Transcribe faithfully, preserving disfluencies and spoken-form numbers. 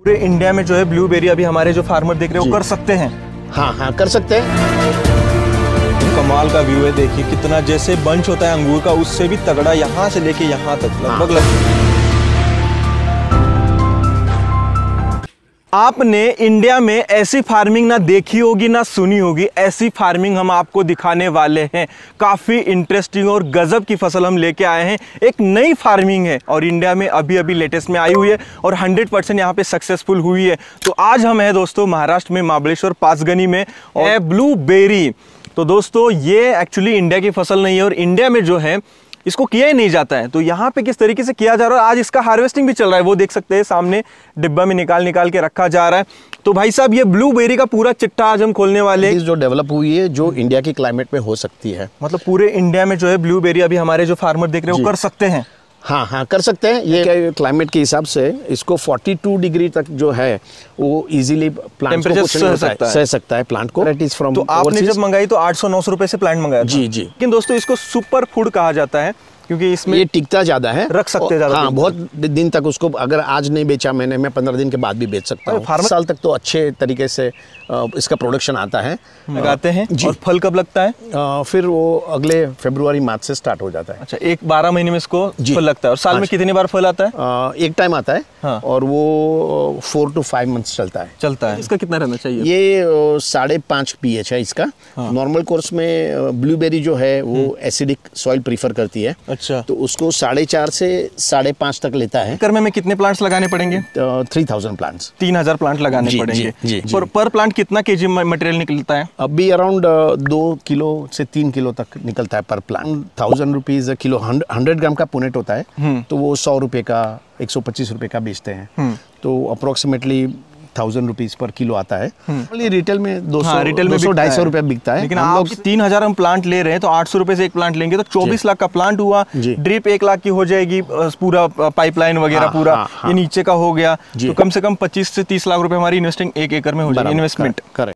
पूरे इंडिया में जो है ब्लूबेरी अभी हमारे जो फार्मर देख रहे हैं वो कर सकते हैं। हाँ हाँ कर सकते हैं। कमाल का व्यू है, देखिए कितना जैसे बंच होता है अंगूर का उससे भी तगड़ा यहाँ से लेके यहाँ तक लगभग लग... आपने इंडिया में ऐसी फार्मिंग ना देखी होगी ना सुनी होगी, ऐसी फार्मिंग हम आपको दिखाने वाले हैं। काफ़ी इंटरेस्टिंग और गजब की फसल हम लेके आए हैं। एक नई फार्मिंग है और इंडिया में अभी अभी लेटेस्ट में आई हुई है और हंड्रेड परसेंट यहाँ पे सक्सेसफुल हुई है। तो आज हम हैं दोस्तों महाराष्ट्र में महाबलेश्वर पाचगनी में और ब्लूबेरी। तो दोस्तों ये एक्चुअली इंडिया की फसल नहीं है और इंडिया में जो है इसको किया ही नहीं जाता है। तो यहाँ पे किस तरीके से किया जा रहा है, आज इसका हार्वेस्टिंग भी चल रहा है, वो देख सकते हैं सामने डिब्बा में निकाल निकाल के रखा जा रहा है। तो भाई साहब ये ब्लूबेरी का पूरा चिट्ठा आज हम खोलने वाले हैं जो डेवलप हुई है, जो इंडिया के क्लाइमेट में हो सकती है। मतलब पूरे इंडिया में जो है ब्लूबेरी अभी हमारे जो फार्मर देख रहे हैं वो कर सकते हैं। हाँ हाँ कर सकते हैं। ये क्लाइमेट के हिसाब से इसको बयालीस डिग्री तक जो है वो इजीली प्लांट को सह सकता है सह सकता है प्लांट को। तो आपने जब मंगाई तो आठ सौ नौ सौ रुपए से प्लांट मंगाया जी जी। लेकिन दोस्तों इसको सुपर फूड कहा जाता है क्योंकि इसमें ये टिकता ज्यादा है, रख सकते हैं ज्यादा। हाँ बहुत दिन तक उसको, अगर आज नहीं बेचा मैंने, मैं पंद्रह दिन के बाद भी बेच सकता हूँ। फार्मर साल तक तो अच्छे तरीके से इसका प्रोडक्शन आता है। लगाते हैं और फल कब लगता है? आ, फिर वो अगले फरवरी मार्च से स्टार्ट हो जाता है। अच्छा, एक बारह महीने में इसको फल लगता है और साल हाँ, में कितनी बार फल आता है? आ, एक टाइम आता है हाँ। और वो फोर टू फाइव मंथ्स चलता है चलता है इसका कितना रहना चाहिए? ये साढ़े पाँच पी एच है इसका। नॉर्मल कोर्स में ब्लूबेरी जो है वो एसिडिक सॉइल प्रीफर करती है। अच्छा, तो उसको साढ़े चार से साढ़े पाँच तक लेता है। एकड़ में, में कितने प्लांट्स लगाने पड़ेंगे? थ्री थाउजेंड प्लांट्स तीन हजार प्लांट लगाने जी, पड़ेंगे जी, जी, पर, पर प्लांट कितना केजी मटेरियल निकलता है? अभी अराउंड दो किलो से तीन किलो तक निकलता है पर plant. Thousand rupees kilo, hundred gram का पुनेट होता है तो वो सौ रुपए का, एक सौ पच्चीस रुपए का बेचते हैं। तो approximately thousand rupees per kilo आता है। रिटेल में दो सौ रिटेल में ढाई सौ रुपए बिकता है। लेकिन आप तीन हजार हम प्लांट ले रहे हैं तो आठ सौ रुपए से एक प्लांट लेंगे तो चौबीस लाख का प्लांट हुआ। ड्रिप एक लाख की हो जाएगी, पूरा पाइपलाइन वगैरह पूरा हाँ, हाँ, ये नीचे का हो गया तो कम से कम पच्चीस से तीस लाख रुपए हमारी इन्वेस्टिंग एक एकड़ में हो जाएगी इन्वेस्टमेंट।